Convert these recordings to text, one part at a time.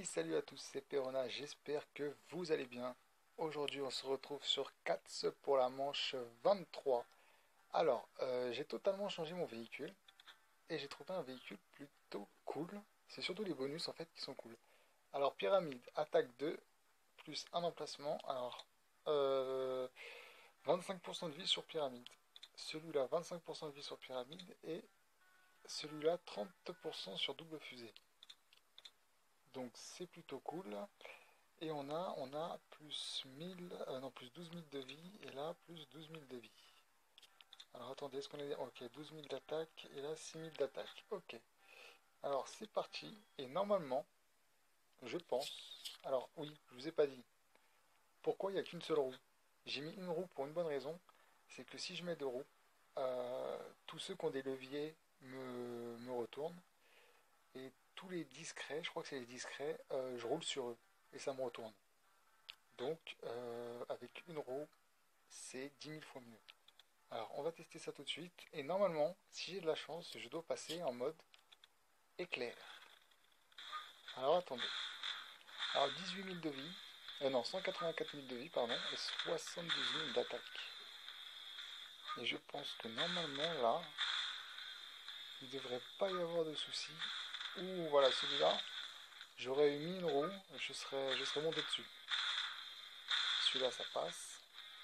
Salut à tous, c'est Perona, j'espère que vous allez bien. Aujourd'hui on se retrouve sur Cats pour la manche 23. Alors, j'ai totalement changé mon véhicule et j'ai trouvé un véhicule plutôt cool. C'est surtout les bonus en fait qui sont cool. Alors, pyramide, attaque 2, plus un emplacement. Alors, 25% de vie sur pyramide. Celui-là, 25% de vie sur pyramide et celui-là, 30% sur double fusée. Donc c'est plutôt cool. Et on a plus 1000, non, plus 12 000 de vie, et là, plus 12 000 de vie. Alors attendez, est-ce qu'on est... Ok, 12 000 d'attaque, et là, 6 000 d'attaque. Ok. Alors c'est parti, et normalement, je pense... Alors oui, je vous ai pas dit. Pourquoi il n'y a qu'une seule roue? J'ai mis une roue pour une bonne raison, c'est que si je mets deux roues, tous ceux qui ont des leviers me retournent, et tous les discrets, je crois que c'est les discrets, je roule sur eux, et ça me retourne. Donc, avec une roue, c'est 10 000 fois mieux. Alors, on va tester ça tout de suite. Et normalement, si j'ai de la chance, je dois passer en mode éclair. Alors, attendez. Alors, 18 000 de vie. Non, 184 000 de vie, pardon. Et 72 000 d'attaque. Et je pense que normalement, là, il ne devrait pas y avoir de soucis. Ouh, voilà, celui-là, j'aurais mis une roue, je serais monté dessus. Celui-là, ça passe.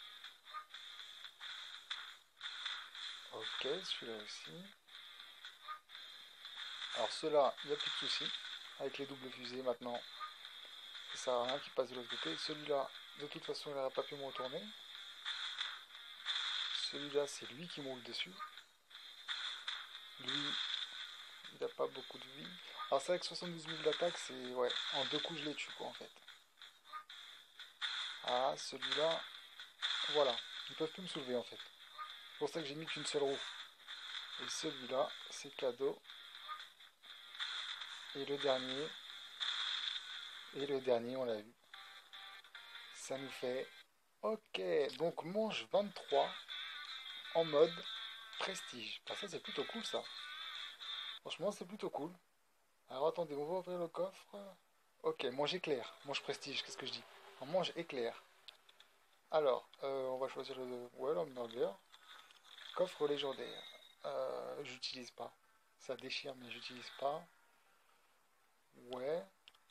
Ok, celui-là aussi. Alors ceux-là, il n'y a plus de soucis. Avec les doubles fusées maintenant, ça sert à rien qu'il passe de l'autre côté. Celui-là, de toute façon, il n'aurait pas pu me retourner. Celui-là, c'est lui qui me roule dessus. Lui, il n'a pas beaucoup de vie. Alors c'est vrai que 72 000 d'attaque, c'est... Ouais, en deux coups, je les tue, quoi, en fait. Ah, celui-là... Voilà, ils peuvent plus me soulever, en fait. C'est pour ça que j'ai mis qu'une seule roue. Et celui-là, c'est cadeau. Et le dernier... Et le dernier, on l'a vu. Ça nous fait... Ok, donc manche 23 en mode prestige. Bah, ça, c'est plutôt cool, ça. Franchement, c'est plutôt cool. Alors, attendez, on va ouvrir le coffre. Ok, mange éclair. Mange prestige, qu'est-ce que je dis? On mange éclair. Alors, on va choisir le... Ouais, l'hamburger. Coffre légendaire. J'utilise pas. Ça déchire, mais j'utilise pas. Ouais.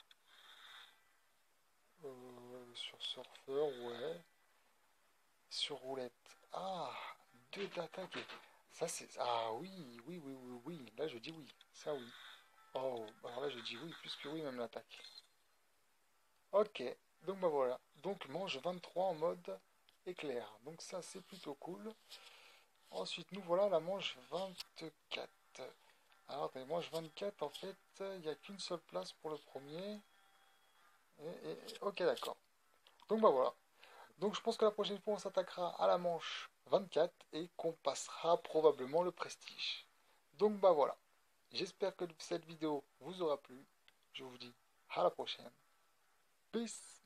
Sur surfeur, ouais. Sur roulette. Ah, deux d'attaque. Ça, c'est... Ah oui, oui, oui, oui, oui. Là, je dis oui. Ça, oui. Oh, alors là, je dis oui, plus que oui, même l'attaque. Ok, donc bah voilà. Donc manche 23 en mode éclair. Donc ça, c'est plutôt cool. Ensuite, nous voilà à la manche 24. Alors, attendez, manche 24, en fait, il n'y a qu'une seule place pour le premier. Ok, d'accord. Donc bah voilà. Donc je pense que la prochaine fois, on s'attaquera à la manche 24 et qu'on passera probablement le prestige. Donc bah voilà. J'espère que cette vidéo vous aura plu. Je vous dis à la prochaine. Peace.